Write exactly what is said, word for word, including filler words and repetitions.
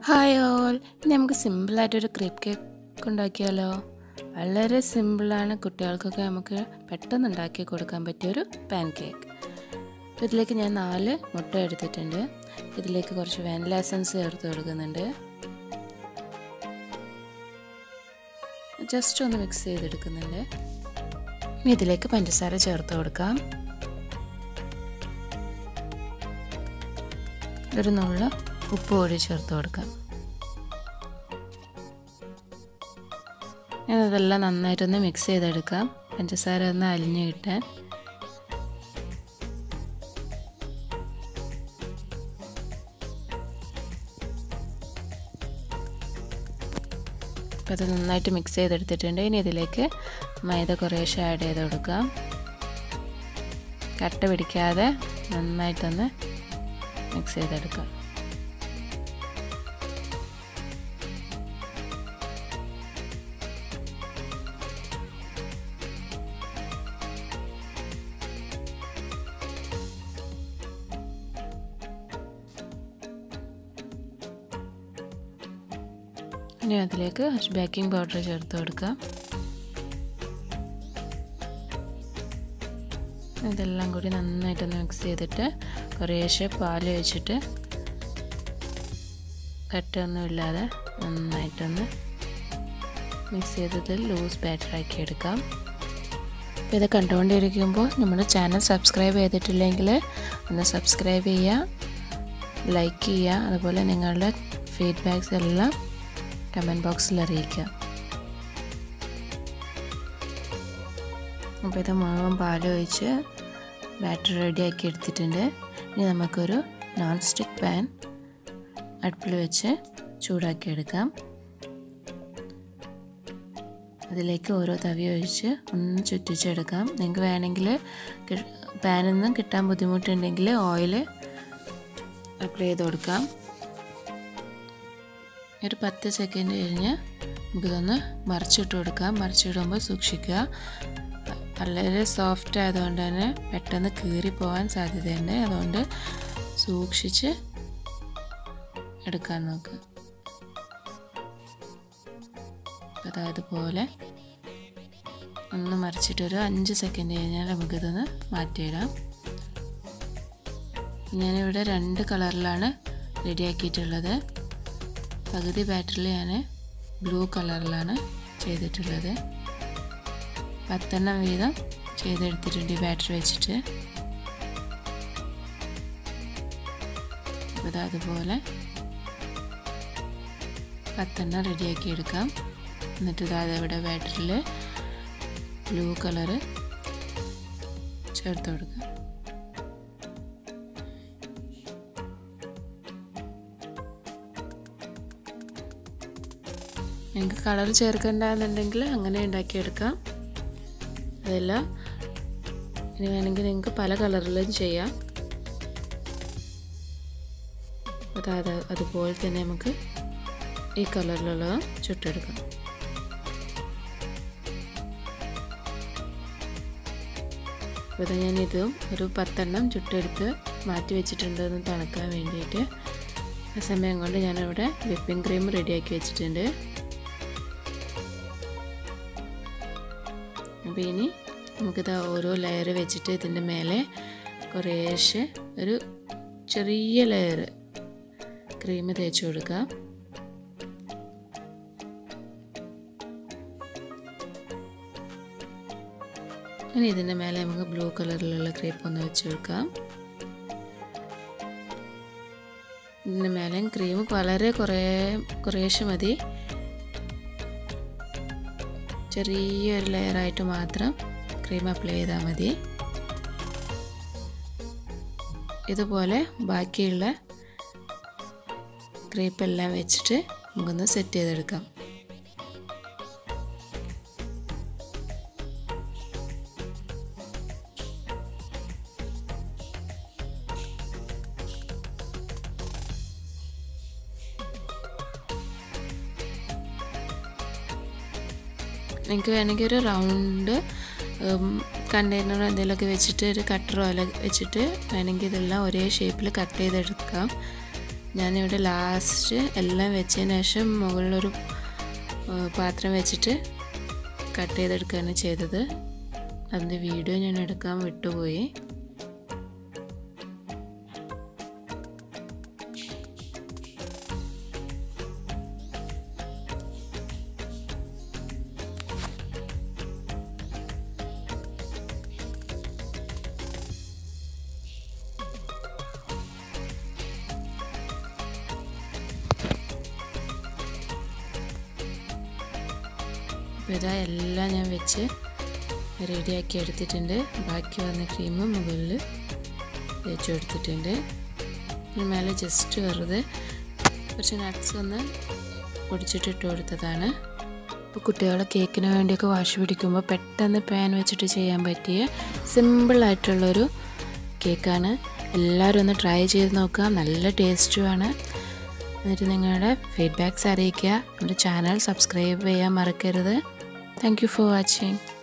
Hi all, ഇനി നമുക്ക് സിമ്പിളായിട്ടൊരു creep cake ഉണ്ടാക്കിയാലോ. വളരെ സിമ്പിളാണ്, കുട്ടികൾക്കൊക്കെ നമുക്ക് പെട്ടെന്ന് ഉണ്ടാക്കി കൊടുക്കാൻ പറ്റിയൊരു പാൻ കേക്ക്. ഇതിലേക്ക് ഞാൻ നാല് മുട്ട എടുത്തിട്ടുണ്ട്. ഇതിലേക്ക് കുറച്ച് വാനില എസൻസ് ചേർത്ത് കൊടുക്കുന്നുണ്ട്. ജസ്റ്റ് ഒന്ന് മിക്സ് ചെയ്തെടുക്കുന്നുണ്ട്. ഇനി ഇതിലേക്ക് പഞ്ചസാര ചേർത്ത് കൊടുക്കാം. ഒരു നുള്ള ഉപ്പ് കൂടി ചേർത്ത് കൊടുക്കാം. ഇതെല്ലാം നന്നായിട്ടൊന്ന് മിക്സ് ചെയ്തെടുക്കാം, പഞ്ചസാര ഒന്ന് അലിഞ്ഞ് കിട്ടാൻ. അപ്പോൾ അത് നന്നായിട്ട് മിക്സ് ചെയ്തെടുത്തിട്ടുണ്ട്. ഇനി ഇതിലേക്ക് മൈദ കുറേശ്ശെ ആഡ് ചെയ്ത് കൊടുക്കാം. കട്ട പിടിക്കാതെ നന്നായിട്ടൊന്ന് മിക്സ് ചെയ്തെടുക്കാം. ഇനി അതിലേക്ക് ബേക്കിംഗ് പൗഡർ ചേർത്ത് കൊടുക്കാം. ഇതെല്ലാം കൂടി നന്നായിട്ടൊന്ന് മിക്സ് ചെയ്തിട്ട് കുറേശ്ശെ പാൽ ഒഴിച്ചിട്ട് കട്ടൊന്നുമില്ലാതെ നന്നായിട്ടൊന്ന് മിക്സ് ചെയ്തത് ലൂസ് ബാറ്ററാക്കി എടുക്കാം. അപ്പോൾ ഇത് കണ്ടുകൊണ്ടിരിക്കുമ്പോൾ നമ്മുടെ ചാനൽ സബ്സ്ക്രൈബ് ചെയ്തിട്ടില്ലെങ്കിൽ ഒന്ന് സബ്സ്ക്രൈബ് ചെയ്യുക, ലൈക്ക് ചെയ്യുക, അതുപോലെ നിങ്ങളുടെ ഫീഡ്ബാക്ക്സ് എല്ലാം കമൻറ്റ് ബോക്സിൽ അറിയിക്കുക. അപ്പോൾ ഇത് മുഴുവൻ പാലൊഴിച്ച് ബാറ്റർ റെഡിയാക്കി എടുത്തിട്ടുണ്ട്. ഇനി നമുക്കൊരു നോൺ സ്റ്റിക്ക് പാൻ അടുപ്പിൽ വെച്ച് ചൂടാക്കി എടുക്കാം. അതിലേക്ക് ഓരോ തവി ഒഴിച്ച് ഒന്ന് ചുറ്റിച്ചെടുക്കാം. നിങ്ങൾക്ക് വേണമെങ്കിൽ പാനിൽ നിന്ന് കിട്ടാൻ ബുദ്ധിമുട്ടുണ്ടെങ്കിൽ ഓയിൽ അപ്ലൈ ചെയ്ത് കൊടുക്കാം. ഒരു പത്ത് സെക്കൻഡ് കഴിഞ്ഞ് നമുക്കിതൊന്ന് മറിച്ചിട്ട് കൊടുക്കാം. മറിച്ചിടുമ്പോൾ സൂക്ഷിക്കുക, വളരെ സോഫ്റ്റ് ആയതുകൊണ്ട് തന്നെ പെട്ടെന്ന് കീറി പോകാൻ സാധ്യതയുണ്ട്. അതുകൊണ്ട് സൂക്ഷിച്ച് എടുക്കാൻ നോക്കുക. അതുപോലെ ഒന്ന് മറിച്ചിട്ടൊരു അഞ്ച് സെക്കൻഡ് കഴിഞ്ഞാൽ നമുക്കിതൊന്ന് മാറ്റിയിടാം. ഞാനിവിടെ രണ്ട് കളറിലാണ് റെഡിയാക്കിയിട്ടുള്ളത്. പകുതി ബാറ്ററിൽ ഞാൻ ബ്ലൂ കളറിലാണ് ചെയ്തിട്ടുള്ളത്. പത്തെണ്ണം വീതം ചെയ്തെടുത്തിട്ടുണ്ട് ഈ ബാറ്ററി വെച്ചിട്ട്. അപ്പോൾ അതുപോലെ പത്തെണ്ണം റെഡിയാക്കി എടുക്കാം. എന്നിട്ട് ഇതാതെ ഇവിടെ ബാറ്ററിൽ ബ്ലൂ കളറ് ചേർത്ത് കൊടുക്കാം. നിങ്ങൾക്ക് കളർ ചേർക്കണ്ടെന്നുണ്ടെങ്കിൽ അങ്ങനെ ഉണ്ടാക്കിയെടുക്കാം. അതല്ല ഇനി വേണമെങ്കിൽ നിങ്ങൾക്ക് പല കളറിലും ചെയ്യാം. അത് അതുപോലെ തന്നെ നമുക്ക് ഈ കളറിലുള്ളത് ചുട്ടെടുക്കാം. അപ്പോൾ ഞാനിതും ഒരു പത്തെണ്ണം ചുട്ടെടുത്ത് മാറ്റി വെച്ചിട്ടുണ്ടെന്ന് തണുക്കാൻ വേണ്ടിയിട്ട്. ആ സമയം കൊണ്ട് ഞാനിവിടെ വിപ്പിംഗ് ക്രീം റെഡിയാക്കി വെച്ചിട്ടുണ്ട്. അപ്പോൾ ഇനി നമുക്കിത് ഓരോ ലെയർ വെച്ചിട്ട് ഇതിൻ്റെ മേലെ കുറേശ്ശെ ഒരു ചെറിയ ലെയർ ക്രീം തേച്ച് കൊടുക്കാം. ഇനി ഇതിൻ്റെ മേലെ നമുക്ക് ബ്ലൂ കളറിലുള്ള ക്രീപ്പ് ഒന്ന് വെച്ച് കൊടുക്കാം. ഇതിൻ്റെ മേലെ ക്രീം വളരെ കുറേ കുറേശ്ശെ മതി. ചെറിയൊരു ലെയറായിട്ട് മാത്രം ക്രീം അപ്ലൈ ചെയ്താൽ മതി. ഇതുപോലെ ബാക്കിയുള്ള ക്രീപ്പെല്ലാം വെച്ചിട്ട് നമുക്കൊന്ന് സെറ്റ് ചെയ്തെടുക്കാം. നിങ്ങൾക്ക് വേണമെങ്കിൽ ഒരു റൗണ്ട് കണ്ടെയ്നർ എന്തെങ്കിലുമൊക്കെ വെച്ചിട്ട് ഒരു കട്ടറോ അല്ല വെച്ചിട്ട് വേണമെങ്കിൽ ഇതെല്ലാം ഒരേ ഷേപ്പിൽ കട്ട് ചെയ്തെടുക്കാം. ഞാനിവിടെ ലാസ്റ്റ് എല്ലാം വെച്ചതിന് ശേഷം മുകളിലൊരു പാത്രം വെച്ചിട്ട് കട്ട് ചെയ്തെടുക്കുകയാണ് ചെയ്തത്. അതിൻ്റെ വീഡിയോ ഞാൻ എടുക്കാൻ വിട്ടുപോയി. അപ്പോൾ ഇതാ എല്ലാം ഞാൻ വെച്ച് റെഡിയാക്കി എടുത്തിട്ടുണ്ട്. ബാക്കി വന്ന ക്രീം മുകളിൽ തേച്ച് കൊടുത്തിട്ടുണ്ട്. പിന്നെ മേലെ ജസ്റ്റ് വെറുതെ കുറച്ച് നട്ട്സ് ഒന്ന് പൊടിച്ചിട്ടിട്ട് കൊടുത്തതാണ്. അപ്പോൾ കുട്ടികളെ കേക്കിന് വേണ്ടിയൊക്കെ വാശി പിടിക്കുമ്പോൾ പെട്ടെന്ന് പാൻ വെച്ചിട്ട് ചെയ്യാൻ പറ്റിയ സിമ്പിളായിട്ടുള്ളൊരു കേക്കാണ്. എല്ലാവരും ഒന്ന് ട്രൈ ചെയ്ത് നോക്കുക. നല്ല ടേസ്റ്റുമാണ്. എന്നിട്ട് നിങ്ങളുടെ ഫീഡ്ബാക്ക്സ് അറിയിക്കുക. നമ്മുടെ ചാനൽ സബ്സ്ക്രൈബ് ചെയ്യാൻ മറക്കരുത്. Thank you for watching.